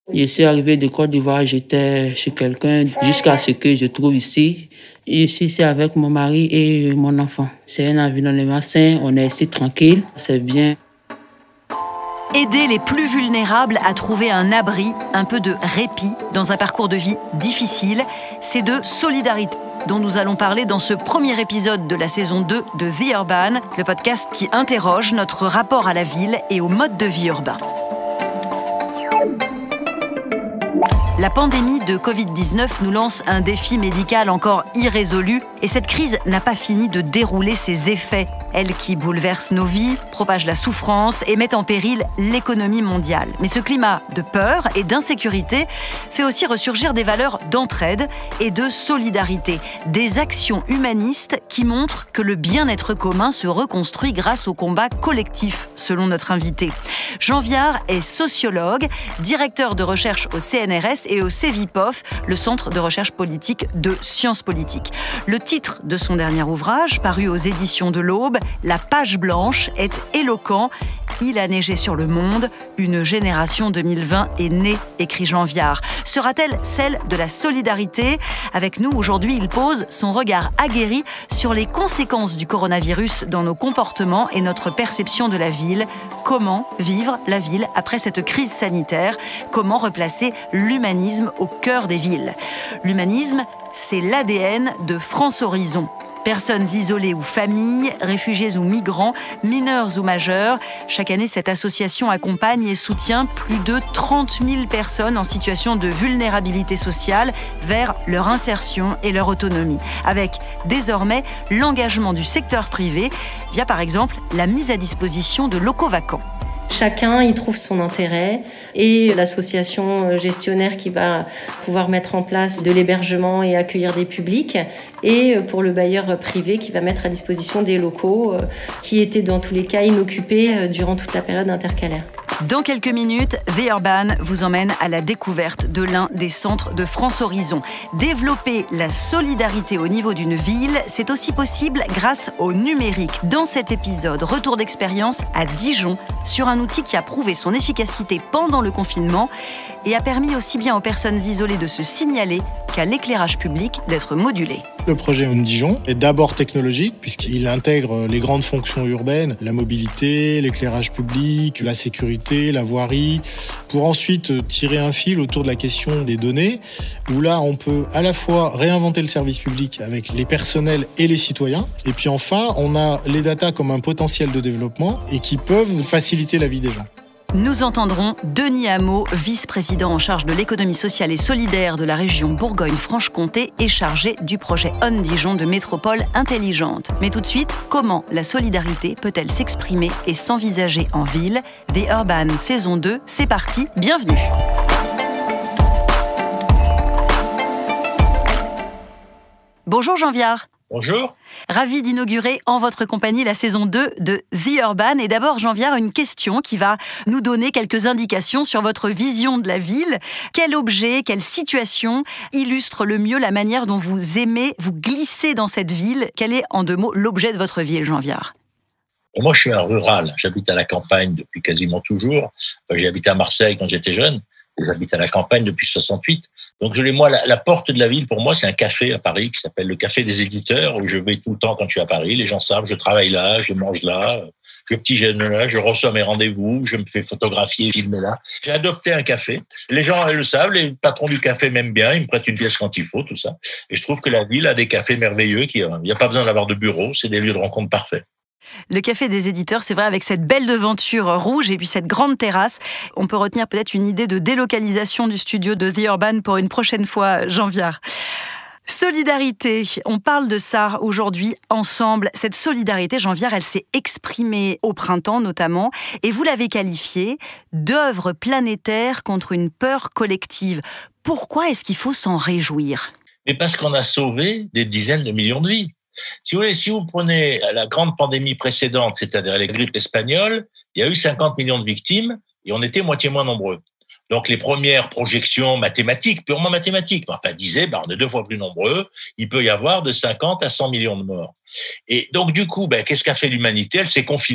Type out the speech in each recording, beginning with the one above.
Je suis arrivé de Côte d'Ivoire, j'étais chez quelqu'un jusqu'à ce que je trouve ici. Je suis ici avec mon mari et mon enfant. C'est un environnement sain, on est ici tranquille, c'est bien. Aider les plus vulnérables à trouver un abri, un peu de répit dans un parcours de vie difficile, c'est de solidarité dont nous allons parler dans ce premier épisode de la saison 2 de The Urban, le podcast qui interroge notre rapport à la ville et au mode de vie urbain. La pandémie de Covid-19 nous lance un défi médical encore irrésolu et cette crise n'a pas fini de dérouler ses effets. Elle qui bouleverse nos vies, propage la souffrance et met en péril l'économie mondiale. Mais ce climat de peur et d'insécurité fait aussi ressurgir des valeurs d'entraide et de solidarité. Des actions humanistes qui montrent que le bien-être commun se reconstruit grâce au combat collectif, selon notre invité. Jean Viard est sociologue, directeur de recherche au CNRS et au CEVIPOF, le Centre de recherche politique de sciences politiques. Le titre de son dernier ouvrage, paru aux éditions de l'Aube, La page blanche, est éloquent. Il a neigé sur le monde, une génération 2020 est née, écrit Jean Viard. Sera-t-elle celle de la solidarité ? Avec nous, aujourd'hui, il pose son regard aguerri sur les conséquences du coronavirus dans nos comportements et notre perception de la ville. Comment vivre la ville après cette crise sanitaire ? Comment replacer l'humanisme au cœur des villes ? L'humanisme, c'est l'ADN de France Horizon. Personnes isolées ou familles, réfugiés ou migrants, mineurs ou majeurs. Chaque année, cette association accompagne et soutient plus de 30 000 personnes en situation de vulnérabilité sociale vers leur insertion et leur autonomie. Avec désormais l'engagement du secteur privé via par exemple la mise à disposition de locaux vacants. Chacun y trouve son intérêt et l'association gestionnaire qui va pouvoir mettre en place de l'hébergement et accueillir des publics et pour le bailleur privé qui va mettre à disposition des locaux qui étaient dans tous les cas inoccupés durant toute la période intercalaire. Dans quelques minutes, The Urban vous emmène à la découverte de l'un des centres de France Horizon. Développer la solidarité au niveau d'une ville, c'est aussi possible grâce au numérique. Dans cet épisode, retour d'expérience à Dijon sur un outil qui a prouvé son efficacité pendant le confinement et a permis aussi bien aux personnes isolées de se signaler qu'à l'éclairage public d'être modulé. Le projet On Dijon est d'abord technologique puisqu'il intègre les grandes fonctions urbaines, la mobilité, l'éclairage public, la sécurité, la voirie, pour ensuite tirer un fil autour de la question des données, où là on peut à la fois réinventer le service public avec les personnels et les citoyens, et puis enfin on a les data comme un potentiel de développement et qui peuvent faciliter la vie des gens. Nous entendrons Denis Hameau, vice-président en charge de l'économie sociale et solidaire de la région Bourgogne-Franche-Comté et chargé du projet On Dijon de métropole intelligente. Mais tout de suite, comment la solidarité peut-elle s'exprimer et s'envisager en ville ? The Urban saison 2, c'est parti, bienvenue. Bonjour Jean Viard. Bonjour. Ravi d'inaugurer en votre compagnie la saison 2 de The Urban. Et d'abord, Jean Viard, une question qui va nous donner quelques indications sur votre vision de la ville. Quel objet, quelle situation illustre le mieux la manière dont vous aimez vous glisser dans cette ville ? Quel est, en deux mots, l'objet de votre ville, Jean Viard ? Moi, je suis un rural. J'habite à la campagne depuis quasiment toujours. J'ai habité à Marseille quand j'étais jeune. J'habite à la campagne depuis 68. Donc, la porte de la ville, pour moi, c'est un café à Paris qui s'appelle le Café des Éditeurs, où je vais tout le temps quand je suis à Paris. Les gens savent, je travaille là, je mange là, je petit-jeune là, je reçois mes rendez-vous, je me fais photographier, filmer là. J'ai adopté un café. Les gens le savent, les patrons du café m'aiment bien, ils me prêtent une pièce quand il faut, tout ça. Et je trouve que la ville a des cafés merveilleux. Il n'y a pas besoin d'avoir de bureau, c'est des lieux de rencontre parfaits. Le Café des Éditeurs, c'est vrai, avec cette belle devanture rouge et puis cette grande terrasse. On peut retenir peut-être une idée de délocalisation du studio de The Urban pour une prochaine fois, Jean Viard. Solidarité, on parle de ça aujourd'hui ensemble. Cette solidarité, Jean Viard, elle s'est exprimée au printemps notamment, et vous l'avez qualifiée d'œuvre planétaire contre une peur collective. Pourquoi est-ce qu'il faut s'en réjouir ? Mais parce qu'on a sauvé des dizaines de millions de vies. Si vous prenez la grande pandémie précédente, c'est-à-dire la grippe espagnole, il y a eu 50 millions de victimes et on était moitié moins nombreux. Donc les premières projections mathématiques, purement mathématiques, disaient on est 2 fois plus nombreux, il peut y avoir de 50 à 100 millions de morts. Et donc du coup, qu'est-ce qu'a fait l'humanité ? Elle s'est confinée.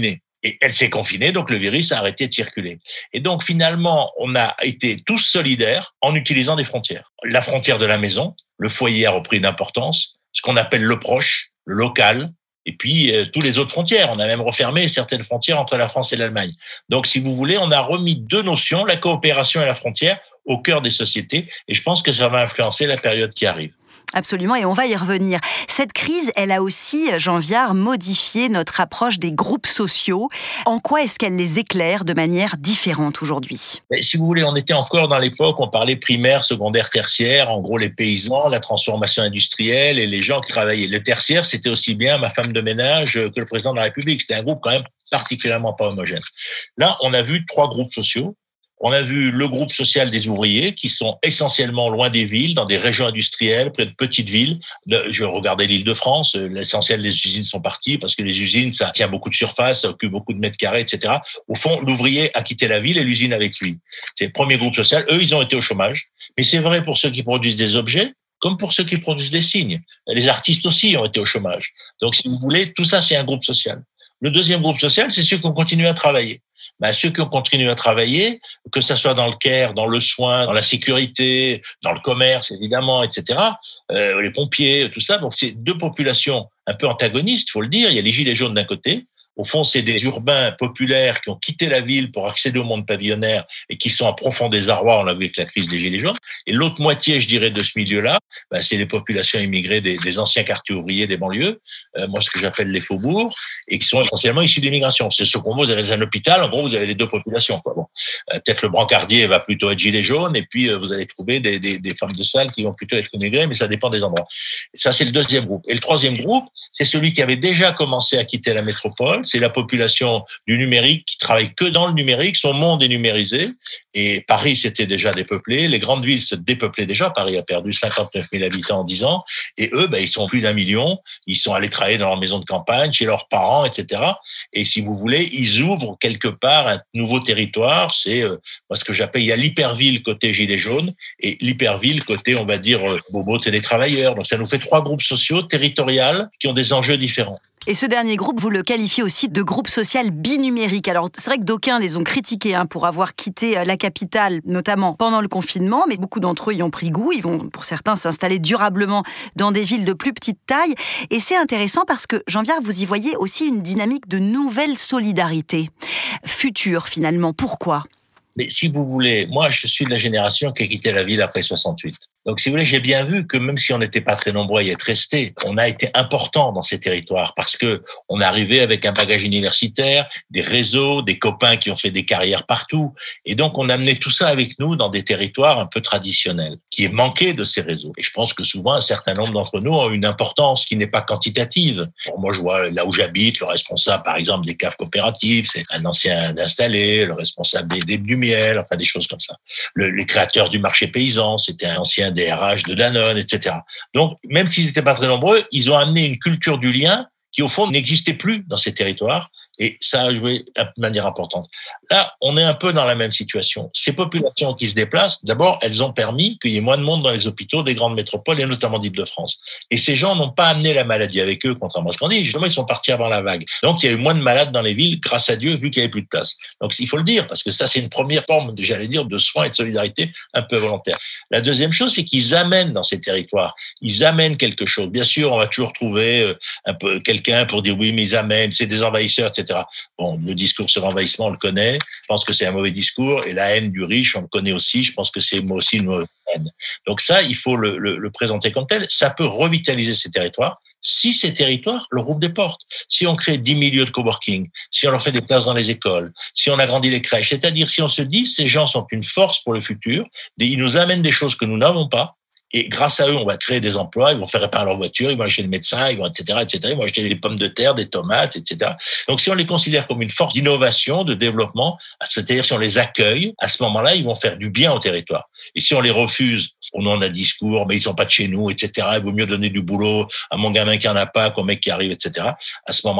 Et elle s'est confinée, donc le virus a arrêté de circuler. Et donc finalement, on a été tous solidaires en utilisant des frontières. La frontière de la maison, le foyer a repris d'importance, ce qu'on appelle le proche, le local, et puis tous les autres frontières. On a même refermé certaines frontières entre la France et l'Allemagne. Donc si vous voulez, on a remis deux notions, la coopération et la frontière, au cœur des sociétés. Et je pense que ça va influencer la période qui arrive. Absolument, et on va y revenir. Cette crise, elle a aussi, Jean Viard, modifié notre approche des groupes sociaux. En quoi est-ce qu'elle les éclaire de manière différente aujourd'hui ? Mais si vous voulez, on était encore dans l'époque, on parlait primaire, secondaire, tertiaire, en gros les paysans, la transformation industrielle et les gens qui travaillaient. Le tertiaire, c'était aussi bien ma femme de ménage que le président de la République. C'était un groupe quand même particulièrement pas homogène. Là, on a vu 3 groupes sociaux. On a vu le groupe social des ouvriers qui sont essentiellement loin des villes, dans des régions industrielles, près de petites villes. Je regardais l'Île-de-France, l'essentiel des usines sont partis parce que les usines, ça tient beaucoup de surface, ça occupe beaucoup de mètres carrés, etc. Au fond, l'ouvrier a quitté la ville et l'usine avec lui. C'est le premier groupe social. Eux, ils ont été au chômage. Mais c'est vrai pour ceux qui produisent des objets, comme pour ceux qui produisent des signes. Les artistes aussi ont été au chômage. Donc, si vous voulez, tout ça, c'est un groupe social. Le deuxième groupe social, c'est ceux qui ont continué à travailler. Ceux qui ont continué à travailler, que ça soit dans le care, dans le soin, dans la sécurité, dans le commerce, évidemment, etc., les pompiers, tout ça. Donc, c'est 2 populations un peu antagonistes, il faut le dire. Il y a les gilets jaunes d'un côté. Au fond, c'est des urbains populaires qui ont quitté la ville pour accéder au monde pavillonnaire et qui sont en profond désarroi. On l'a vu avec la crise des Gilets jaunes. Et l'autre moitié, je dirais, de ce milieu-là, c'est les populations immigrées des anciens quartiers ouvriers des banlieues, moi, ce que j'appelle les faubourgs, et qui sont essentiellement issus de l'immigration. C'est ce qu'on voit, vous avez un hôpital, en gros, vous avez les 2 populations, quoi. Bon. Peut-être le brancardier va plutôt être gilet jaune, et puis vous allez trouver des femmes de salle qui vont plutôt être immigrées, mais ça dépend des endroits. Et ça, c'est le deuxième groupe. Et le troisième groupe, c'est celui qui avait déjà commencé à quitter la métropole. C'est la population du numérique qui travaille que dans le numérique. Son monde est numérisé. Et Paris s'était déjà dépeuplé. Les grandes villes se dépeuplaient déjà. Paris a perdu 59 000 habitants en 10 ans. Et eux, ils sont plus d'1 million. Ils sont allés travailler dans leur maison de campagne, chez leurs parents, etc. Et si vous voulez, ils ouvrent quelque part un nouveau territoire. C'est moi ce que j'appelle, il y a l'hyperville côté gilets jaunes et l'hyperville côté, on va dire, bobo télétravailleurs. Donc ça nous fait 3 groupes sociaux territoriaux qui ont des enjeux différents. Et ce dernier groupe, vous le qualifiez aussi de groupe social binumérique. Alors, c'est vrai que d'aucuns les ont critiqués pour avoir quitté la capitale, notamment pendant le confinement, mais beaucoup d'entre eux y ont pris goût. Ils vont, pour certains, s'installer durablement dans des villes de plus petite taille. Et c'est intéressant parce que, Jean Viard, vous y voyez aussi une dynamique de nouvelle solidarité future, finalement. Pourquoi ? Mais si vous voulez, moi, je suis de la génération qui a quitté la ville après 68. Donc, si vous voulez, j'ai bien vu que même si on n'était pas très nombreux à y être restés, on a été important dans ces territoires parce que on est arrivé avec un bagage universitaire, des réseaux, des copains qui ont fait des carrières partout. Et donc, on a amené tout ça avec nous dans des territoires un peu traditionnels, qui est manqué de ces réseaux. Et je pense que souvent, un certain nombre d'entre nous ont une importance qui n'est pas quantitative. Bon, moi, je vois là où j'habite, le responsable, par exemple, des caves coopératives, c'est un ancien installé, le responsable du miel, enfin des choses comme ça. Les créateurs du marché paysan, c'était un ancien DRH de Danone, etc. Donc, même s'ils n'étaient pas très nombreux, ils ont amené une culture du lien qui, au fond, n'existait plus dans ces territoires. Et ça a joué de manière importante. Là, on est un peu dans la même situation. Ces populations qui se déplacent, d'abord, elles ont permis qu'il y ait moins de monde dans les hôpitaux des grandes métropoles et notamment d'Île-de-France. Et ces gens n'ont pas amené la maladie avec eux, contrairement à ce qu'on dit. Justement, ils sont partis avant la vague. Donc, il y a eu moins de malades dans les villes, grâce à Dieu, vu qu'il n'y avait plus de place. Donc, il faut le dire, parce que ça, c'est une première forme, j'allais dire, de soins et de solidarité un peu volontaire. La deuxième chose, c'est qu'ils amènent dans ces territoires, ils amènent quelque chose. Bien sûr, on va toujours trouver un peu quelqu'un pour dire oui, mais ils amènent, c'est des envahisseurs, etc. Bon, le discours sur l'envahissement, on le connaît. Je pense que c'est un mauvais discours. Et la haine du riche, on le connaît aussi. Je pense que c'est moi aussi une mauvaise haine. Donc ça, il faut le présenter comme tel. Ça peut revitaliser ces territoires si ces territoires leur ouvrent des portes. Si on crée 10 milieux de coworking, si on leur fait des places dans les écoles, si on agrandit les crèches, c'est-à-dire si on se dit ces gens sont une force pour le futur, ils nous amènent des choses que nous n'avons pas. Et grâce à eux, on va créer des emplois, ils vont faire réparer leur voiture, ils vont aller chez le médecin, ils vont, etc., etc., ils vont acheter des pommes de terre, des tomates, etc. Donc, si on les considère comme une force d'innovation, de développement, c'est-à-dire si on les accueille, à ce moment-là, ils vont faire du bien au territoire. Et si on les refuse, au nom d'un discours, mais ils sont pas de chez nous, etc., il vaut mieux donner du boulot à mon gamin qui en a pas, qu'au mec qui arrive, etc., à ce moment-là,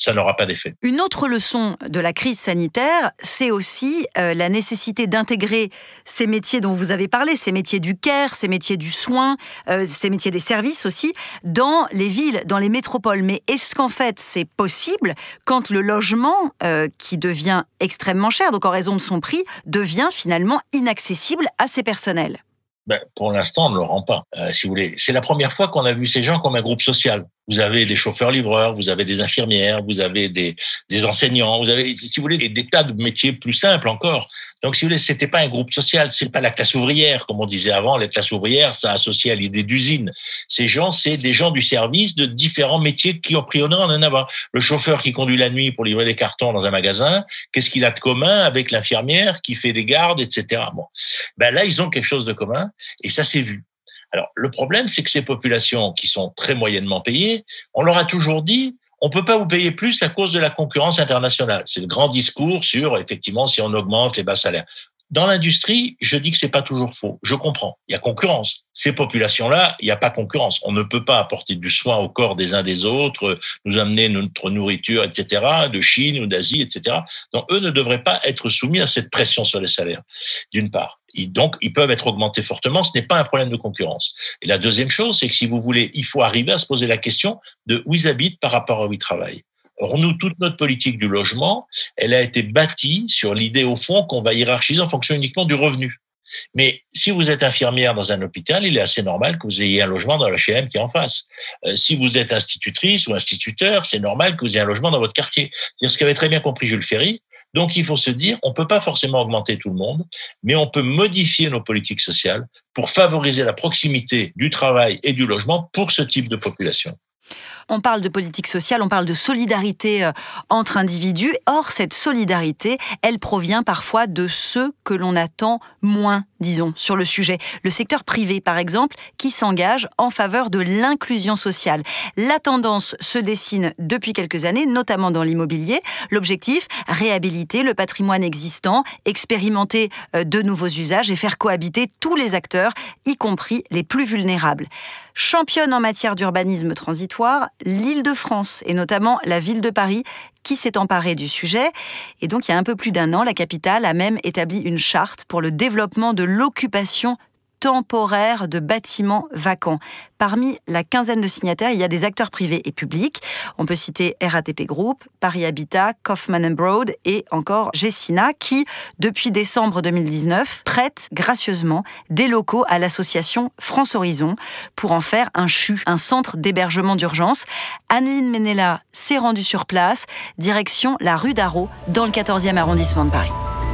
ça n'aura pas d'effet. Une autre leçon de la crise sanitaire, c'est aussi la nécessité d'intégrer ces métiers dont vous avez parlé, ces métiers du care, ces métiers du soin, ces métiers des services aussi, dans les villes, dans les métropoles. Mais est-ce qu'en fait c'est possible quand le logement, qui devient extrêmement cher, donc en raison de son prix, devient finalement inaccessible à ces personnels? Pour l'instant, on ne le rend pas, si vous voulez. C'est la première fois qu'on a vu ces gens comme un groupe social. Vous avez des chauffeurs-livreurs, vous avez des infirmières, vous avez des enseignants, vous avez, si vous voulez, des tas de métiers plus simples encore. Donc, si vous voulez, c'était pas un groupe social, c'est pas la classe ouvrière, comme on disait avant. Les classes ouvrières, ça associé à l'idée d'usine. Ces gens, c'est des gens du service de différents métiers qui ont pris honneur en avoir. Le chauffeur qui conduit la nuit pour livrer des cartons dans un magasin, qu'est-ce qu'il a de commun avec l'infirmière qui fait des gardes, etc. Bon. Là, ils ont quelque chose de commun et ça s'est vu. Alors, le problème, c'est que ces populations qui sont très moyennement payées, on leur a toujours dit, on peut pas vous payer plus à cause de la concurrence internationale. C'est le grand discours sur, effectivement, si on augmente les bas salaires. Dans l'industrie, je dis que c'est pas toujours faux. Je comprends. Il y a concurrence. Ces populations-là, il n'y a pas concurrence. On ne peut pas apporter du soin au corps des uns des autres, nous amener notre nourriture, etc., de Chine ou d'Asie, etc. Donc, eux ne devraient pas être soumis à cette pression sur les salaires, d'une part. Donc, ils peuvent être augmentés fortement. Ce n'est pas un problème de concurrence. Et la deuxième chose, c'est que si vous voulez, il faut arriver à se poser la question de où ils habitent par rapport à où ils travaillent. Or, nous, toute notre politique du logement, elle a été bâtie sur l'idée, au fond, qu'on va hiérarchiser en fonction uniquement du revenu. Mais si vous êtes infirmière dans un hôpital, il est assez normal que vous ayez un logement dans l'HLM qui est en face. Si vous êtes institutrice ou instituteur, c'est normal que vous ayez un logement dans votre quartier. C'est ce qu'avait très bien compris Jules Ferry. Donc, il faut se dire, on ne peut pas forcément augmenter tout le monde, mais on peut modifier nos politiques sociales pour favoriser la proximité du travail et du logement pour ce type de population. On parle de politique sociale, on parle de solidarité entre individus. Or, cette solidarité, elle provient parfois de ceux que l'on attend moins, disons, sur le sujet. Le secteur privé, par exemple, qui s'engage en faveur de l'inclusion sociale. La tendance se dessine depuis quelques années, notamment dans l'immobilier. L'objectif, réhabiliter le patrimoine existant, expérimenter de nouveaux usages et faire cohabiter tous les acteurs, y compris les plus vulnérables. Championne en matière d'urbanisme transitoire, l'Île-de-France et notamment la ville de Paris qui s'est emparée du sujet. Et donc, il y a un peu plus d'1 an, la capitale a même établi une charte pour le développement de l'occupation temporaire de bâtiments vacants. Parmi la quinzaine de signataires, il y a des acteurs privés et publics. On peut citer RATP Group, Paris Habitat, Kaufman & Broad et encore Gessina qui, depuis décembre 2019, prête gracieusement des locaux à l'association France Horizon pour en faire un CHU, un centre d'hébergement d'urgence. Anne-Lyne Ménella s'est rendue sur place, direction la rue d'Arrault, dans le 14e arrondissement de Paris.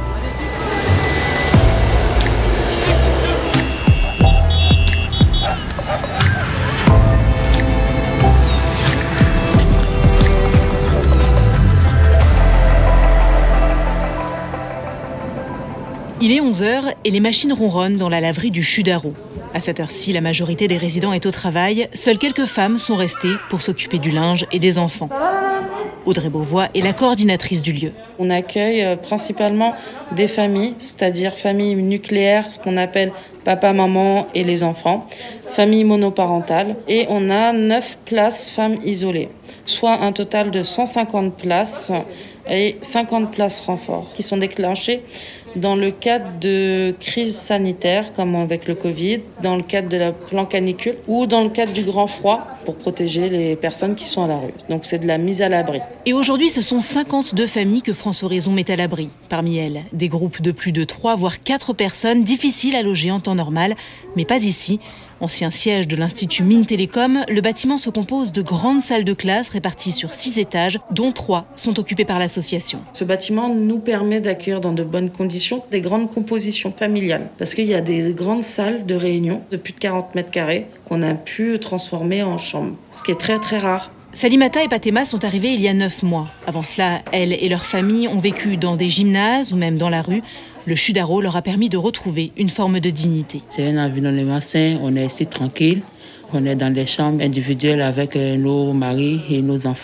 Il est 11h et les machines ronronnent dans la laverie du CHU d'Arrault. À cette heure-ci, la majorité des résidents est au travail. Seules quelques femmes sont restées pour s'occuper du linge et des enfants. Audrey Beauvois est la coordinatrice du lieu. On accueille principalement des familles, c'est-à-dire familles nucléaires, ce qu'on appelle papa, maman et les enfants, familles monoparentales. Et on a 9 places femmes isolées, soit un total de 150 places et 50 places renforts qui sont déclenchées dans le cadre de crises sanitaires, comme avec le Covid, dans le cadre de la plan canicule ou dans le cadre du grand froid pour protéger les personnes qui sont à la rue. Donc c'est de la mise à l'abri. Et aujourd'hui, ce sont 52 familles que France Horizon met à l'abri. Parmi elles, des groupes de plus de 3 voire 4 personnes, difficiles à loger en temps normal, mais pas ici. Ancien siège de l'Institut Mines Télécom, le bâtiment se compose de grandes salles de classe réparties sur 6 étages, dont 3 sont occupées par l'association. Ce bâtiment nous permet d'accueillir dans de bonnes conditions des grandes compositions familiales. Parce qu'il y a des grandes salles de réunion de plus de 40 mètres carrés qu'on a pu transformer en chambres, ce qui est très très rare. Salimata et Patema sont arrivés il y a 9 mois. Avant cela, elles et leur famille ont vécu dans des gymnases ou même dans la rue. Le CHU d'Arrault leur a permis de retrouver une forme de dignité. C'est un environnement sain, on est ici tranquille. On est dans des chambres individuelles avec nos maris et nos enfants.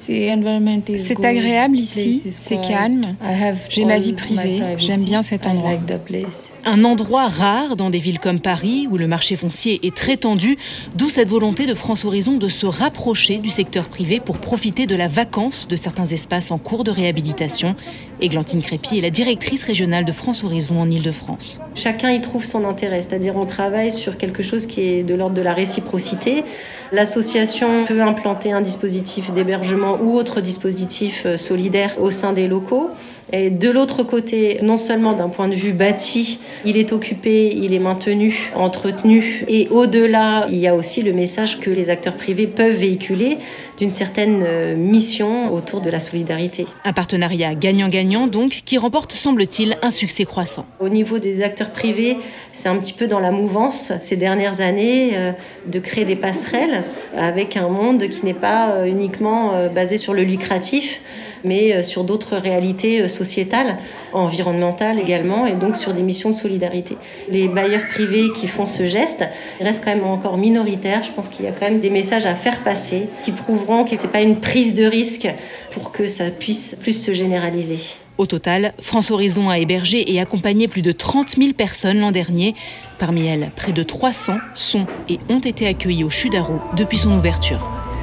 C'est agréable ici, c'est calme. J'ai ma vie privée, j'aime bien cet endroit. Un endroit rare dans des villes comme Paris, où le marché foncier est très tendu, d'où cette volonté de France Horizon de se rapprocher du secteur privé pour profiter de la vacance de certains espaces en cours de réhabilitation. Églantine Crépy est la directrice régionale de France Horizon en Île-de-France. Chacun y trouve son intérêt, c'est-à-dire on travaille sur quelque chose qui est de l'ordre de la réciprocité. L'association peut implanter un dispositif d'hébergement ou autre dispositif solidaire au sein des locaux. Et de l'autre côté, non seulement d'un point de vue bâti, il est occupé, il est maintenu, entretenu. Et au-delà, il y a aussi le message que les acteurs privés peuvent véhiculer d'une certaine mission autour de la solidarité. Un partenariat gagnant-gagnant donc, qui remporte, semble-t-il, un succès croissant. Au niveau des acteurs privés, c'est un petit peu dans la mouvance ces dernières années de créer des passerelles avec un monde qui n'est pas uniquement basé sur le lucratif, mais sur d'autres réalités sociétales, environnementales également, et donc sur des missions de solidarité. Les bailleurs privés qui font ce geste restent quand même encore minoritaires. Je pense qu'il y a quand même des messages à faire passer qui prouveront que ce n'est pas une prise de risque pour que ça puisse plus se généraliser. Au total, France Horizon a hébergé et accompagné plus de 30 000 personnes l'an dernier. Parmi elles, près de 300 sont et ont été accueillis au CHU d'Arreau depuis son ouverture.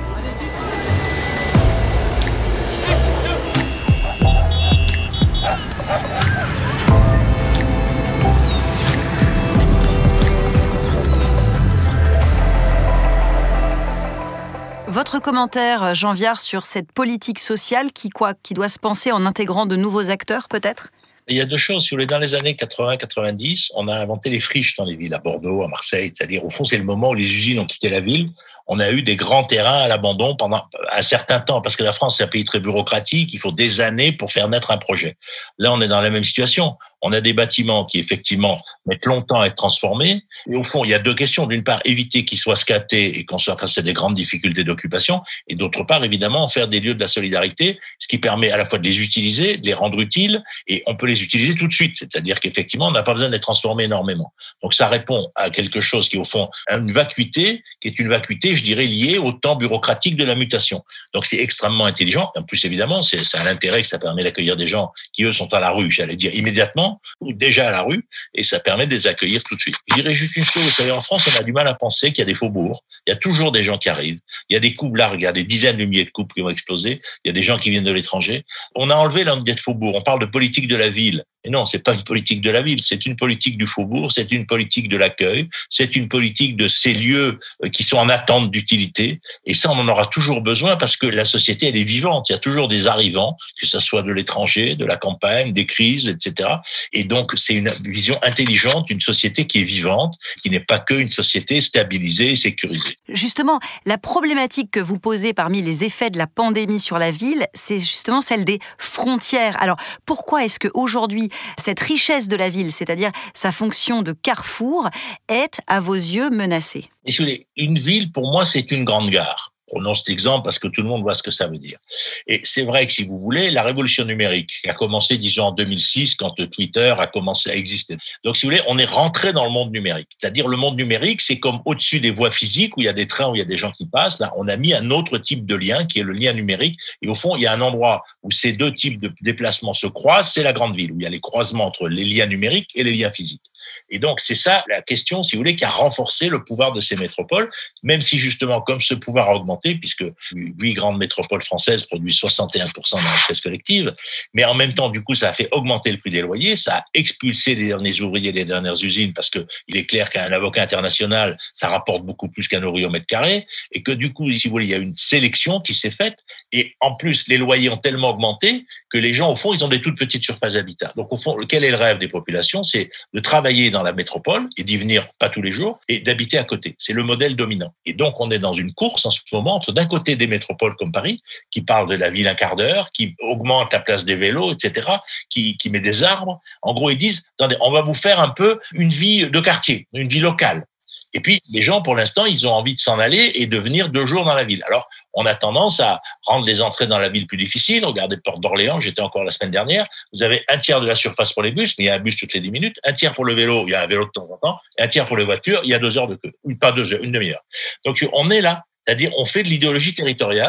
Votre commentaire, Jean Viard, sur cette politique sociale qui doit se penser en intégrant de nouveaux acteurs, peut-être ? Il y a deux choses. Si vous voulez, dans les années 80-90, on a inventé les friches dans les villes, à Bordeaux, à Marseille. C'est-à-dire, au fond, c'est le moment où les usines ont quitté la ville. On a eu des grands terrains à l'abandon pendant un certain temps, parce que la France, c'est un pays très bureaucratique. Il faut des années pour faire naître un projet. Là, on est dans la même situation. On a des bâtiments qui, effectivement, mettent longtemps à être transformés. Et au fond, il y a deux questions. D'une part, éviter qu'ils soient squattés et qu'on soit face à des grandes difficultés d'occupation. Et d'autre part, évidemment, en faire des lieux de la solidarité, ce qui permet à la fois de les utiliser, de les rendre utiles, et on peut les utiliser tout de suite. C'est-à-dire qu'effectivement, on n'a pas besoin de les transformer énormément. Donc, ça répond à quelque chose qui, au fond, a une vacuité, qui est une vacuité, je dirais, liée au temps bureaucratique de la mutation. Donc, c'est extrêmement intelligent. En plus, évidemment, c'est à l'intérêt que ça permet d'accueillir des gens qui, eux, sont à la rue, j'allais dire, immédiatement, ou déjà à la rue, et ça permet de les accueillir tout de suite. Je dirais juste une chose, vous savez, en France, on a du mal à penser qu'il y a des faubourgs. Il y a toujours des gens qui arrivent. Il y a des couples là, il y a des dizaines de milliers de couples qui ont explosé. Il y a des gens qui viennent de l'étranger. On a enlevé l'idée de faubourg. On parle de politique de la ville. Et non, c'est pas une politique de la ville, c'est une politique du faubourg, c'est une politique de l'accueil, c'est une politique de ces lieux qui sont en attente d'utilité. Et ça, on en aura toujours besoin parce que la société, elle est vivante. Il y a toujours des arrivants, que ce soit de l'étranger, de la campagne, des crises, etc. Et donc, c'est une vision intelligente, une société qui est vivante, qui n'est pas qu'une société stabilisée et sécurisée. Justement, la problématique que vous posez parmi les effets de la pandémie sur la ville, c'est justement celle des frontières. Alors, pourquoi est-ce qu'aujourd'hui, cette richesse de la ville, c'est-à-dire sa fonction de carrefour, est, à vos yeux, menacée ? Et si vous voulez, une ville, pour moi, c'est une grande gare. Prenons cet exemple parce que tout le monde voit ce que ça veut dire. Et c'est vrai que si vous voulez, la révolution numérique qui a commencé, disons, en 2006, quand Twitter a commencé à exister. Donc, si vous voulez, on est rentré dans le monde numérique. C'est-à-dire, le monde numérique, c'est comme au-dessus des voies physiques où il y a des trains, où il y a des gens qui passent. Là, on a mis un autre type de lien qui est le lien numérique. Et au fond, il y a un endroit où ces deux types de déplacements se croisent, c'est la grande ville, où il y a les croisements entre les liens numériques et les liens physiques. Et donc, c'est ça la question, si vous voulez, qui a renforcé le pouvoir de ces métropoles, même si justement, comme ce pouvoir a augmenté, puisque 8 grandes métropoles françaises produisent 61% dans la richesse collective, mais en même temps, du coup, ça a fait augmenter le prix des loyers, ça a expulsé les derniers ouvriers des dernières usines, parce que il est clair qu'un avocat international, ça rapporte beaucoup plus qu'un ouvrier au mètre carré, et que du coup, si vous voulez, il y a une sélection qui s'est faite, et en plus, les loyers ont tellement augmenté que les gens, au fond, ils ont des toutes petites surfaces d'habitat. Donc, au fond, quel est le rêve des populations? C'est de travailler dans la métropole et d'y venir pas tous les jours et d'habiter à côté. C'est le modèle dominant. Et donc, on est dans une course en ce moment entre d'un côté des métropoles comme Paris, qui parlent de la ville un quart d'heure, qui augmente la place des vélos, etc., qui met des arbres. En gros, ils disent, attendez, on va vous faire un peu une vie de quartier, une vie locale. Et puis, les gens, pour l'instant, ils ont envie de s'en aller et de venir 2 jours dans la ville. Alors, on a tendance à rendre les entrées dans la ville plus difficiles. Regardez Porte d'Orléans, j'étais encore la semaine dernière. Vous avez un tiers de la surface pour les bus, mais il y a un bus toutes les 10 minutes. Un tiers pour le vélo, il y a un vélo de temps en temps. Et un tiers pour les voitures, il y a 2 heures de queue. Pas 2 heures, une demi-heure. Donc, on est là. C'est-à-dire, on fait de l'idéologie territoriale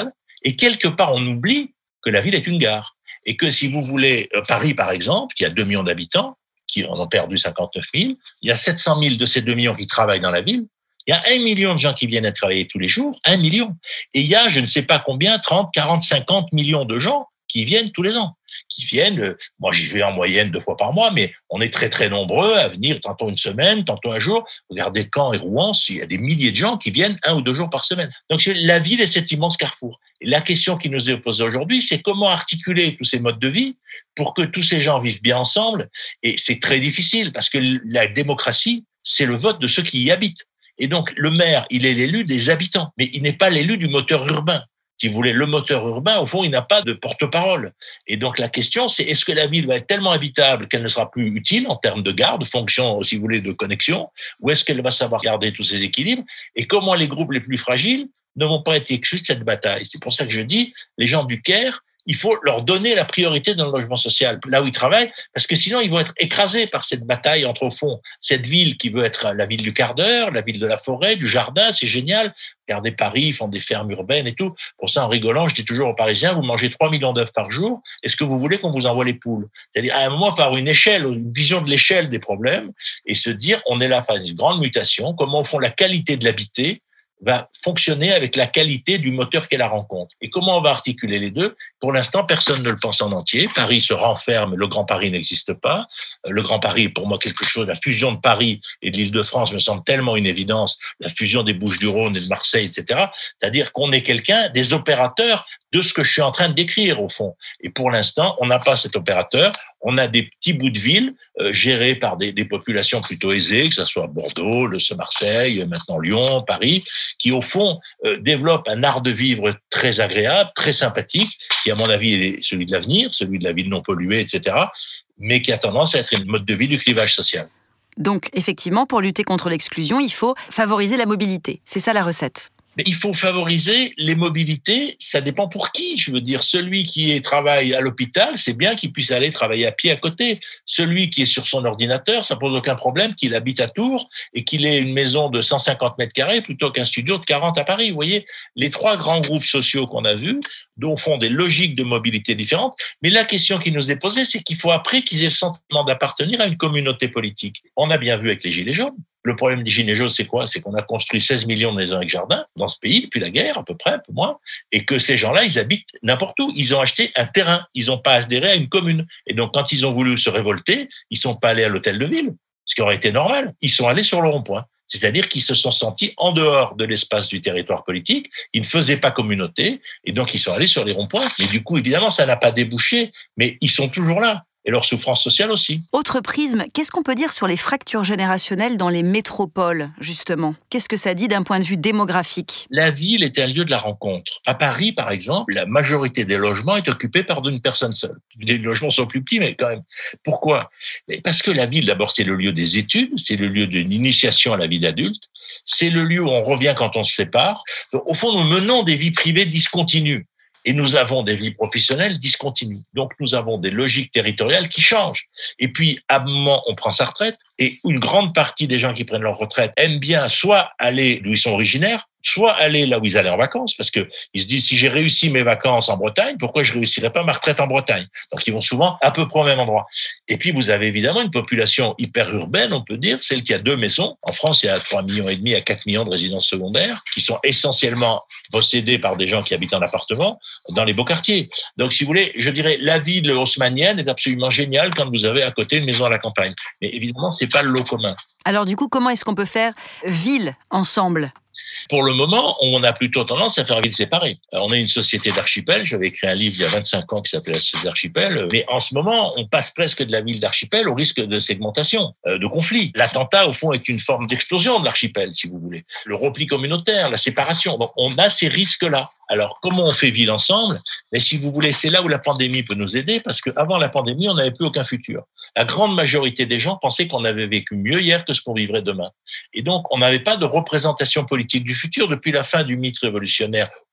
Et quelque part, on oublie que la ville est une gare. Et que si vous voulez, Paris, par exemple, qui a 2 millions d'habitants, qui en ont perdu 59 000, il y a 700 000 de ces 2 millions qui travaillent dans la ville. Il y a 1 million de gens qui viennent à travailler tous les jours, 1 million. Et il y a, je ne sais pas combien, 30, 40, 50 millions de gens qui viennent tous les ans. Qui viennent, moi j'y vais en moyenne 2 fois par mois, mais on est très très nombreux à venir, tantôt une semaine, tantôt un jour. Regardez Caen et Rouen, il y a des milliers de gens qui viennent 1 ou 2 jours par semaine. Donc la ville est cet immense carrefour. Et la question qui nous est posée aujourd'hui, c'est comment articuler tous ces modes de vie pour que tous ces gens vivent bien ensemble. Et c'est très difficile parce que la démocratie, c'est le vote de ceux qui y habitent. Et donc le maire, il est l'élu des habitants, mais il n'est pas l'élu du moteur urbain. Si vous voulez, le moteur urbain, au fond, il n'a pas de porte-parole. Et donc, la question, c'est est-ce que la ville va être tellement habitable qu'elle ne sera plus utile en termes de garde, de fonction, si vous voulez, de connexion, ou est-ce qu'elle va savoir garder tous ses équilibres? Et comment les groupes les plus fragiles ne vont pas être exclus de cette bataille? C'est pour ça que je dis, les gens du Caire, il faut leur donner la priorité dans le logement social, là où ils travaillent, parce que sinon, ils vont être écrasés par cette bataille entre, au fond, cette ville qui veut être la ville du quart d'heure, la ville de la forêt, du jardin, c'est génial. Regardez Paris, ils font des fermes urbaines et tout. Pour ça, en rigolant, je dis toujours aux Parisiens, vous mangez 3 millions d'œufs par jour, est-ce que vous voulez qu'on vous envoie les poules? C'est-à-dire, à un moment, il faut avoir une échelle, une vision de l'échelle des problèmes et se dire, on est là face à une grande mutation, comment, au fond, la qualité de l'habité va fonctionner avec la qualité du moteur qu'elle rencontre. Et comment on va articuler les deux? Pour l'instant, personne ne le pense en entier. Paris se renferme, le Grand Paris n'existe pas. Le Grand Paris est pour moi quelque chose, la fusion de Paris et de l'Île-de-France me semble tellement une évidence, la fusion des Bouches-du-Rhône et de Marseille, etc. C'est-à-dire qu'on est quelqu'un, des opérateurs de ce que je suis en train de décrire, au fond. Et pour l'instant, on n'a pas cet opérateur. On a des petits bouts de ville gérés par des populations plutôt aisées, que ce soit Bordeaux, Marseille, maintenant Lyon, Paris, qui, au fond, développent un art de vivre très agréable, très sympathique, qui, à mon avis, est celui de l'avenir, celui de la ville non polluée, etc., mais qui a tendance à être une mode de vie du clivage social. Donc, effectivement, pour lutter contre l'exclusion, il faut favoriser la mobilité. C'est ça la recette. Mais il faut favoriser les mobilités, ça dépend pour qui. Je veux dire, celui qui travaille à l'hôpital, c'est bien qu'il puisse aller travailler à pied à côté. Celui qui est sur son ordinateur, ça pose aucun problème qu'il habite à Tours et qu'il ait une maison de 150 mètres carrés plutôt qu'un studio de 40 à Paris. Vous voyez, les 3 grands groupes sociaux qu'on a vus, dont font des logiques de mobilité différentes. Mais la question qui nous est posée, c'est qu'il faut après qu'ils aient le sentiment d'appartenir à une communauté politique. On a bien vu avec les Gilets jaunes. Le problème des Gilets jaunes, c'est quoi? C'est qu'on a construit 16 millions de maisons avec jardin dans ce pays depuis la guerre, à peu près, un peu moins, et que ces gens-là, ils habitent n'importe où. Ils ont acheté un terrain. Ils n'ont pas adhéré à une commune. Et donc, quand ils ont voulu se révolter, ils sont pas allés à l'hôtel de ville, ce qui aurait été normal. Ils sont allés sur le rond-point. C'est-à-dire qu'ils se sont sentis en dehors de l'espace du territoire politique, ils ne faisaient pas communauté, et donc ils sont allés sur les ronds-points. Mais du coup, évidemment, ça n'a pas débouché, mais ils sont toujours là. Et leur souffrance sociale aussi. Autre prisme, qu'est-ce qu'on peut dire sur les fractures générationnelles dans les métropoles, justement? Qu'est-ce que ça dit d'un point de vue démographique? La ville est un lieu de la rencontre. À Paris, par exemple, la majorité des logements est occupée par une personne seule. Les logements sont plus petits, mais quand même. Pourquoi? Parce que la ville, d'abord, c'est le lieu des études, c'est le lieu d'une initiation à la vie d'adulte, c'est le lieu où on revient quand on se sépare. Donc, au fond, nous menons des vies privées discontinues. Et nous avons des vies professionnelles discontinues. Donc, nous avons des logiques territoriales qui changent. Et puis, à un moment, on prend sa retraite et une grande partie des gens qui prennent leur retraite aiment bien soit aller d'où ils sont originaires, soit aller là où ils allaient en vacances, parce que ils se disent, si j'ai réussi mes vacances en Bretagne, pourquoi je réussirais pas ma retraite en Bretagne? Donc, ils vont souvent à peu près au même endroit. Et puis, vous avez évidemment une population hyper urbaine, on peut dire, celle qui a 2 maisons. En France, il y a 3,5 millions à 4 millions de résidences secondaires, qui sont essentiellement possédées par des gens qui habitent en appartement dans les beaux quartiers. Donc, si vous voulez, je dirais, la ville haussmannienne est absolument géniale quand vous avez à côté une maison à la campagne. Mais évidemment, c'est pas le lot commun. Alors, du coup, comment est-ce qu'on peut faire ville ensemble? Pour le moment, on a plutôt tendance à faire ville séparée. On est une société d'archipel. J'avais écrit un livre il y a 25 ans qui s'appelait La société d'archipel. Mais en ce moment, on passe presque de la ville d'archipel au risque de segmentation, de conflit. L'attentat, au fond, est une forme d'explosion de l'archipel, si vous voulez. Le repli communautaire, la séparation. Donc, on a ces risques-là. Alors, comment on fait ville ensemble? Mais si vous voulez, c'est là où la pandémie peut nous aider, parce qu'avant la pandémie, on n'avait plus aucun futur. La grande majorité des gens pensaient qu'on avait vécu mieux hier que ce qu'on vivrait demain. Et donc, on n'avait pas de représentation politique du futur depuis la fin du mythe révolutionnaire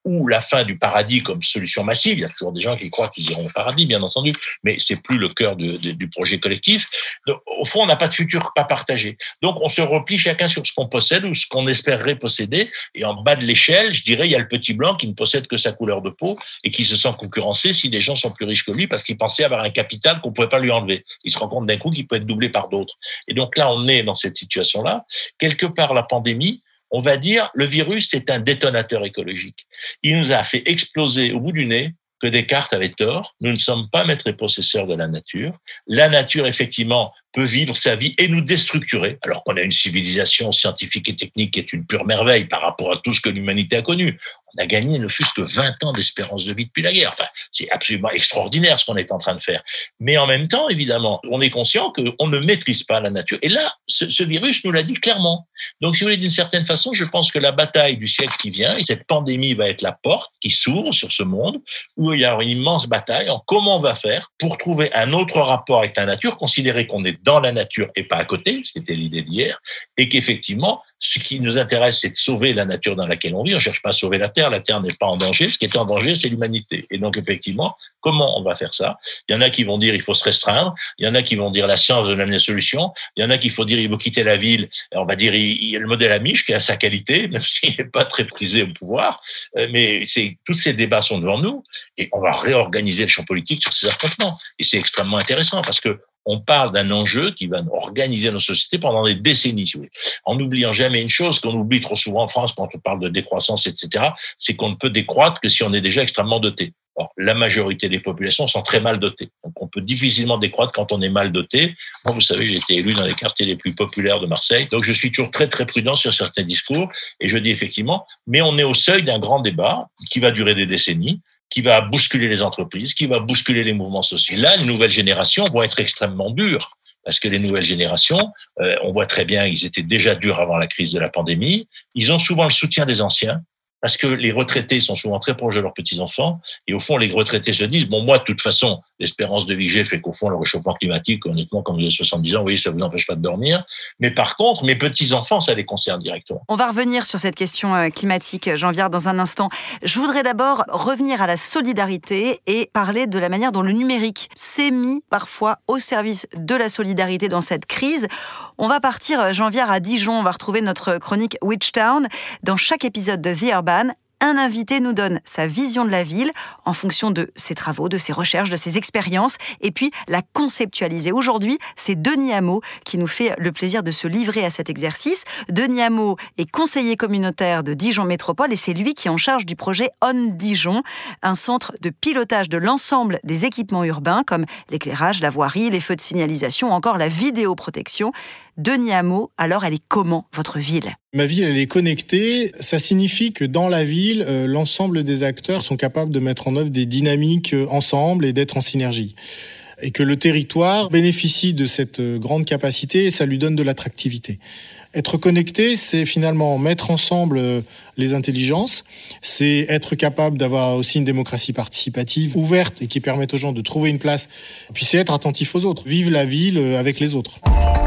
ou la fin du paradis comme solution massive. Il y a toujours des gens qui croient qu'ils iront au paradis, bien entendu, mais c'est plus le cœur du projet collectif. Donc, au fond, on n'a pas de futur pas partagé. Donc, on se replie chacun sur ce qu'on possède ou ce qu'on espérerait posséder. Et en bas de l'échelle, je dirais, il y a le petit blanc qui ne possède que sa couleur de peau et qui se sent concurrencé si des gens sont plus riches que lui parce qu'il pensait avoir un capital qu'on ne pouvait pas lui enlever. Il se rend compte d'un coup qu'il peut être doublé par d'autres. Et donc là, on est dans cette situation-là. Quelque part, la pandémie, on va dire, le virus, c'est un détonateur écologique. Il nous a fait exploser au bout du nez que Descartes avait tort. Nous ne sommes pas maîtres et possesseurs de la nature. La nature, effectivement, peut vivre sa vie et nous déstructurer, alors qu'on a une civilisation scientifique et technique qui est une pure merveille par rapport à tout ce que l'humanité a connu. On a gagné ne fût-ce que 20 ans d'espérance de vie depuis la guerre. Enfin, c'est absolument extraordinaire ce qu'on est en train de faire. Mais en même temps, évidemment, on est conscient qu'on ne maîtrise pas la nature. Et là, ce virus nous l'a dit clairement. Donc, si vous voulez, d'une certaine façon, je pense que la bataille du siècle qui vient, et cette pandémie va être la porte qui s'ouvre sur ce monde, où il y a une immense bataille en comment on va faire pour trouver un autre rapport avec la nature, considérer qu'on est dans la nature et pas à côté, ce qui était l'idée d'hier, et qu'effectivement, ce qui nous intéresse, c'est de sauver la nature dans laquelle on vit. On ne cherche pas à sauver la Terre n'est pas en danger. Ce qui est en danger, c'est l'humanité. Et donc, effectivement, comment on va faire ça? Il y en a qui vont dire il faut se restreindre, il y en a qui vont dire la science donne la solution, il y en a qui faut dire il faut quitter la ville. Et on va dire il y a le modèle Amish qui a sa qualité, même s'il n'est pas très prisé au pouvoir. Mais tous ces débats sont devant nous et on va réorganiser le champ politique sur ces affrontements. Et c'est extrêmement intéressant parce que on parle d'un enjeu qui va organiser nos sociétés pendant des décennies, si vous voulez. En n'oubliant jamais une chose qu'on oublie trop souvent en France quand on parle de décroissance, etc., c'est qu'on ne peut décroître que si on est déjà extrêmement doté. Or, la majorité des populations sont très mal dotées. Donc, on peut difficilement décroître quand on est mal doté. Moi, vous savez, j'ai été élu dans les quartiers les plus populaires de Marseille. Donc, je suis toujours très, très prudent sur certains discours. Et je dis effectivement, mais on est au seuil d'un grand débat qui va durer des décennies, qui va bousculer les entreprises, qui va bousculer les mouvements sociaux. Là, les nouvelles générations vont être extrêmement dures, parce que les nouvelles générations, on voit très bien, ils étaient déjà durs avant la crise de la pandémie. Ils ont souvent le soutien des anciens, parce que les retraités sont souvent très proches de leurs petits-enfants, et au fond, les retraités se disent, bon, moi, de toute façon, l'espérance de vie que j'ai fait qu'au fond, le réchauffement climatique, honnêtement, quand vous avez 70 ans, oui, ça vous empêche pas de dormir. Mais par contre, mes petits-enfants, ça les concerne directement. On va revenir sur cette question climatique, Jean Viard, dans un instant. Je voudrais d'abord revenir à la solidarité et parler de la manière dont le numérique s'est mis parfois au service de la solidarité dans cette crise. On va partir, Jean Viard, à Dijon. On va retrouver notre chronique Witchtown. Dans chaque épisode de The Urban, un invité nous donne sa vision de la ville en fonction de ses travaux, de ses recherches, de ses expériences, et puis la conceptualiser. Aujourd'hui, c'est Denis Hameau qui nous fait le plaisir de se livrer à cet exercice. Denis Hameau est conseiller communautaire de Dijon Métropole et c'est lui qui est en charge du projet On Dijon, un centre de pilotage de l'ensemble des équipements urbains comme l'éclairage, la voirie, les feux de signalisation ou encore la vidéoprotection. Denis Hameau, alors elle est comment votre ville ? Ma ville, elle est connectée. Ça signifie que dans la ville, l'ensemble des acteurs sont capables de mettre en œuvre des dynamiques ensemble et d'être en synergie. Et que le territoire bénéficie de cette grande capacité et ça lui donne de l'attractivité. Être connecté, c'est finalement mettre ensemble les intelligences, c'est être capable d'avoir aussi une démocratie participative ouverte et qui permette aux gens de trouver une place. Puis c'est être attentif aux autres, vivre la ville avec les autres.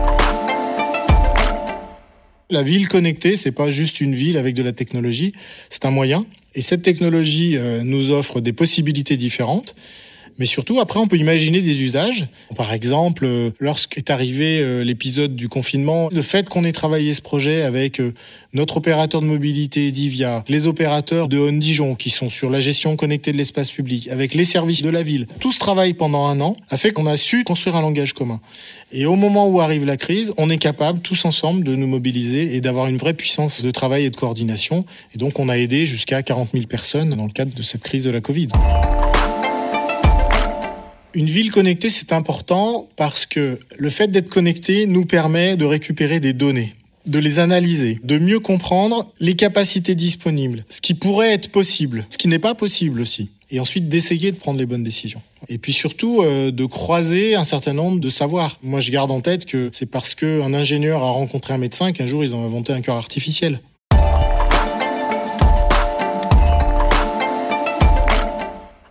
La ville connectée, c'est pas juste une ville avec de la technologie, c'est un moyen. Et cette technologie nous offre des possibilités différentes. Mais surtout, après, on peut imaginer des usages. Par exemple, lorsqu'est arrivé l'épisode du confinement, le fait qu'on ait travaillé ce projet avec notre opérateur de mobilité Divia, les opérateurs de On Dijon qui sont sur la gestion connectée de l'espace public, avec les services de la ville, tout ce travail pendant un an a fait qu'on a su construire un langage commun. Et au moment où arrive la crise, on est capable, tous ensemble, de nous mobiliser et d'avoir une vraie puissance de travail et de coordination. Et donc, on a aidé jusqu'à 40 000 personnes dans le cadre de cette crise de la Covid. Une ville connectée, c'est important parce que le fait d'être connecté nous permet de récupérer des données, de les analyser, de mieux comprendre les capacités disponibles, ce qui pourrait être possible, ce qui n'est pas possible aussi, et ensuite d'essayer de prendre les bonnes décisions. Et puis surtout, de croiser un certain nombre de savoirs. Moi, je garde en tête que c'est parce qu'un ingénieur a rencontré un médecin qu'un jour, ils ont inventé un cœur artificiel.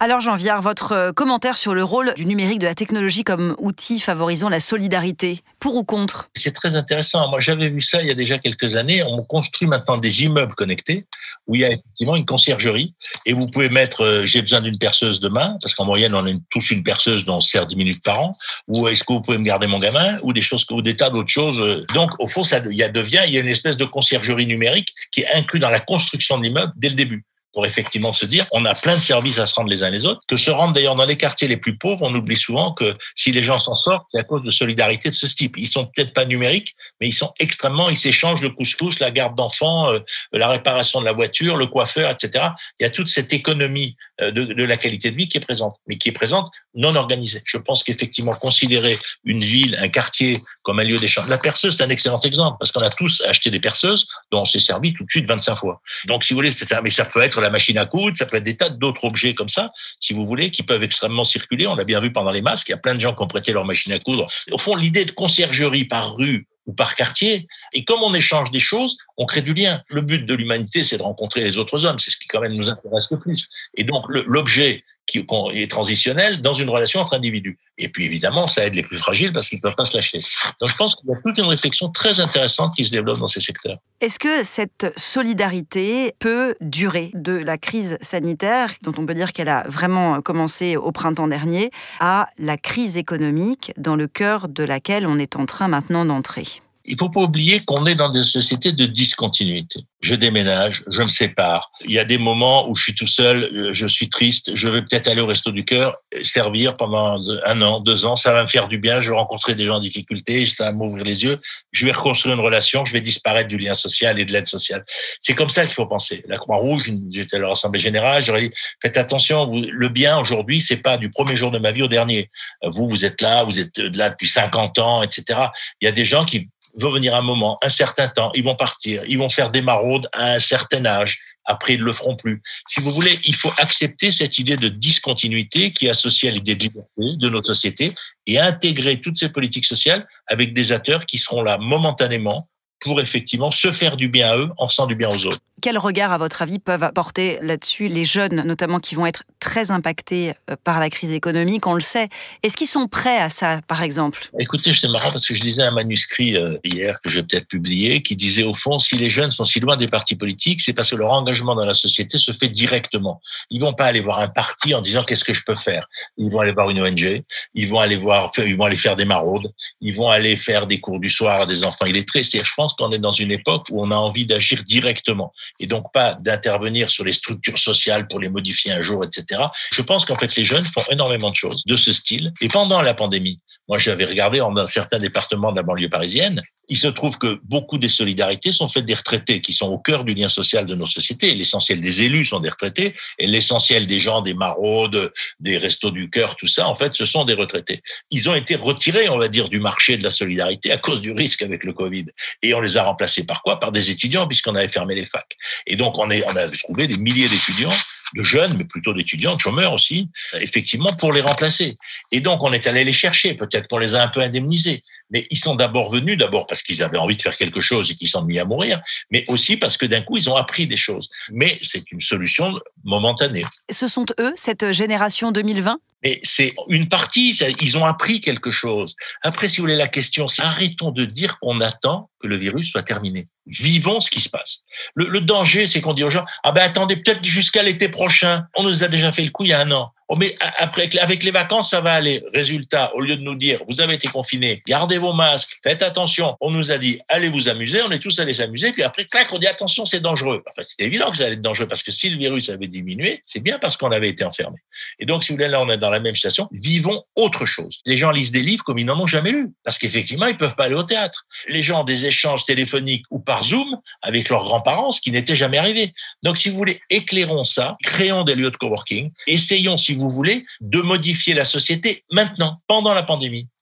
Alors Jean Viard, votre commentaire sur le rôle du numérique, de la technologie comme outil favorisant la solidarité, pour ou contre? C'est très intéressant. Moi, j'avais vu ça il y a déjà quelques années. On construit maintenant des immeubles connectés où il y a effectivement une conciergerie et vous pouvez mettre j'ai besoin d'une perceuse demain, parce qu'en moyenne, on a tous une perceuse dont on sert 10 minutes par an, ou est-ce que vous pouvez me garder mon gamin, ou des tas d'autres choses. Donc, au fond, il y a une espèce de conciergerie numérique qui est inclus dans la construction de l'immeuble dès le début, pour effectivement se dire, on a plein de services à se rendre les uns les autres, que se rendre d'ailleurs dans les quartiers les plus pauvres, on oublie souvent que si les gens s'en sortent, c'est à cause de solidarité de ce type. Ils sont peut-être pas numériques, mais ils s'échangent le couscous, la garde d'enfants, la réparation de la voiture, le coiffeur, etc. Il y a toute cette économie de la qualité de vie qui est présente, mais qui est présente non organisée. Je pense qu'effectivement, considérer une ville, un quartier comme un lieu d'échange. La perceuse, c'est un excellent exemple, parce qu'on a tous acheté des perceuses dont on s'est servi tout de suite 25 fois. Donc, si vous voulez, mais ça peut être la machine à coudre, ça peut être des tas d'autres objets comme ça, si vous voulez, qui peuvent extrêmement circuler. On l'a bien vu pendant les masques, il y a plein de gens qui ont prêté leur machine à coudre. Au fond, l'idée de conciergerie par rue ou par quartier, et comme on échange des choses, on crée du lien. Le but de l'humanité, c'est de rencontrer les autres hommes, c'est ce qui quand même nous intéresse le plus. Et donc, l'objet qui est transitionnel dans une relation entre individus. Et puis évidemment, ça aide les plus fragiles parce qu'ils ne peuvent pas se lâcher. Donc je pense qu'il y a toute une réflexion très intéressante qui se développe dans ces secteurs. Est-ce que cette solidarité peut durer de la crise sanitaire, dont on peut dire qu'elle a vraiment commencé au printemps dernier, à la crise économique dans le cœur de laquelle on est en train maintenant d'entrer ? Il ne faut pas oublier qu'on est dans des sociétés de discontinuité. Je déménage, je me sépare. Il y a des moments où je suis tout seul, je suis triste, je vais peut-être aller au Resto du Cœur, servir pendant 1 an, 2 ans, ça va me faire du bien, je vais rencontrer des gens en difficulté, ça va m'ouvrir les yeux, je vais reconstruire une relation, je vais disparaître du lien social et de l'aide sociale. C'est comme ça qu'il faut penser. La Croix-Rouge, j'étais à leur assemblée générale, j'aurais dit, faites attention, le bien aujourd'hui, c'est pas du premier jour de ma vie au dernier. Vous êtes là depuis 50 ans, etc. Il y a des gens qui vont venir un moment, un certain temps, ils vont partir, ils vont faire des maraudes à un certain âge, après ils ne le feront plus. Si vous voulez, il faut accepter cette idée de discontinuité qui est associée à l'idée de liberté de notre société et intégrer toutes ces politiques sociales avec des acteurs qui seront là momentanément pour effectivement se faire du bien à eux en faisant du bien aux autres. Quel regard, à votre avis, peuvent apporter là-dessus les jeunes, notamment qui vont être très impactés par la crise économique, on le sait. Est-ce qu'ils sont prêts à ça, par exemple ? Écoutez, c'est marrant parce que je lisais un manuscrit hier que je vais peut-être publier qui disait au fond, si les jeunes sont si loin des partis politiques, c'est parce que leur engagement dans la société se fait directement. Ils vont pas aller voir un parti en disant qu'est-ce que je peux faire. Ils vont aller voir une ONG, ils vont aller faire des maraudes, ils vont aller faire des cours du soir à des enfants illettrés. C'est-à-dire, je pense qu'on est dans une époque où on a envie d'agir directement. Et donc pas d'intervenir sur les structures sociales pour les modifier un jour, etc. Je pense qu'en fait, les jeunes font énormément de choses de ce style. Et pendant la pandémie, moi, j'avais regardé dans certains départements de la banlieue parisienne, il se trouve que beaucoup des solidarités sont faites des retraités qui sont au cœur du lien social de nos sociétés. L'essentiel des élus sont des retraités et l'essentiel des gens, des maraudes, des restos du cœur, tout ça, en fait, ce sont des retraités. Ils ont été retirés, on va dire, du marché de la solidarité à cause du risque avec le Covid. Et on les a remplacés par quoi ? Par des étudiants, puisqu'on avait fermé les facs. Et donc, on a trouvé des milliers d'étudiants, de jeunes, mais plutôt d'étudiants, de chômeurs aussi, effectivement, pour les remplacer. Et donc, on est allé les chercher. Peut-être qu'on les a un peu indemnisés. Mais ils sont d'abord venus, parce qu'ils avaient envie de faire quelque chose et qu'ils sont mis à mourir, mais aussi parce que d'un coup, ils ont appris des choses. Mais c'est une solution momentanée. Ce sont eux, cette génération 2020 ? Mais c'est une partie, ils ont appris quelque chose. Après, si vous voulez, la question, c'est arrêtons de dire qu'on attend que le virus soit terminé. Vivons ce qui se passe. Le danger, c'est qu'on dit aux gens, attendez, peut-être jusqu'à l'été prochain, on nous a déjà fait le coup il y a 1 an. Oh, mais après, avec les vacances, ça va aller. Résultat, au lieu de nous dire, vous avez été confinés, gardez vos masques, faites attention. On nous a dit, allez vous amuser, on est tous allés s'amuser. Puis après, clac, on dit, attention, c'est dangereux. Enfin, c'était évident que ça allait être dangereux parce que si le virus avait diminué, c'est bien parce qu'on avait été enfermés. Et donc, si vous voulez, là, on est dans la même situation. Vivons autre chose. Les gens lisent des livres comme ils n'en ont jamais lu parce qu'effectivement, ils peuvent pas aller au théâtre. Les gens ont des échanges téléphoniques ou par Zoom avec leurs grands-parents, ce qui n'était jamais arrivé. Donc, si vous voulez, éclairons ça, créons des lieux de coworking, essayons, si vous voulez, de modifier la société maintenant, pendant la pandémie.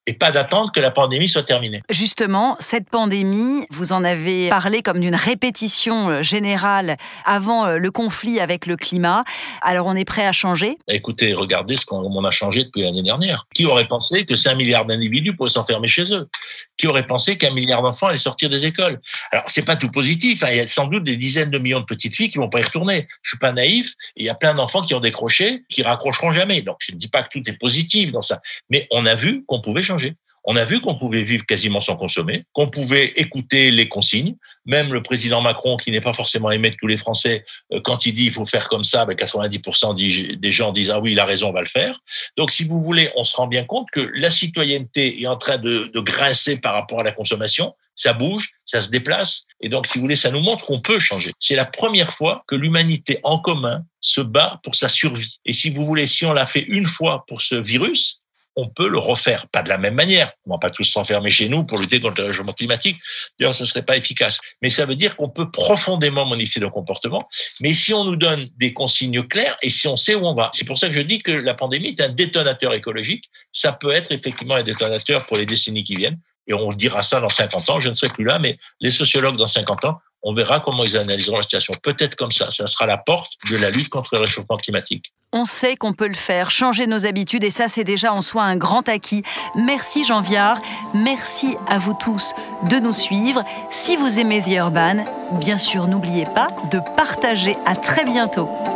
et pas d'attendre que la pandémie soit terminée. Justement, cette pandémie, vous en avez parlé comme d'une répétition générale avant le conflit avec le climat. Alors on est prêt à changer? Écoutez, regardez ce qu'on a changé depuis l'année dernière. Qui aurait pensé que 5 milliards d'individus pouvaient s'enfermer chez eux? Qui aurait pensé qu'1 milliard d'enfants allaient sortir des écoles? Alors, c'est pas tout positif. Il y a sans doute des dizaines de millions de petites filles qui vont pas y retourner. Je suis pas naïf. Il y a plein d'enfants qui ont décroché, qui raccrocheront jamais. Donc, je ne dis pas que tout est positif dans ça. Mais on a vu qu'on pouvait changer. On a vu qu'on pouvait vivre quasiment sans consommer, qu'on pouvait écouter les consignes. Même le président Macron, qui n'est pas forcément aimé de tous les Français, quand il dit il faut faire comme ça, 90% des gens disent ah oui, il a raison, on va le faire. Donc, si vous voulez, on se rend bien compte que la citoyenneté est en train de grincer par rapport à la consommation. Ça bouge, ça se déplace. Et donc, si vous voulez, ça nous montre qu'on peut changer. C'est la première fois que l'humanité en commun se bat pour sa survie. Et si vous voulez, si on l'a fait une fois pour ce virus, on peut le refaire. Pas de la même manière. On ne va pas tous s'enfermer chez nous pour lutter contre le réchauffement climatique. D'ailleurs, ce ne serait pas efficace. Mais ça veut dire qu'on peut profondément modifier nos comportements. Mais si on nous donne des consignes claires et si on sait où on va. C'est pour ça que je dis que la pandémie est un détonateur écologique. Ça peut être effectivement un détonateur pour les décennies qui viennent. Et on dira ça dans 50 ans. Je ne serai plus là, mais les sociologues dans 50 ans, on verra comment ils analyseront la situation. Peut-être comme ça. Ça sera la porte de la lutte contre le réchauffement climatique. On sait qu'on peut le faire, changer nos habitudes, et ça, c'est déjà en soi un grand acquis. Merci Jean Viard, merci à vous tous de nous suivre. Si vous aimez The Urban, bien sûr, n'oubliez pas de partager. À très bientôt.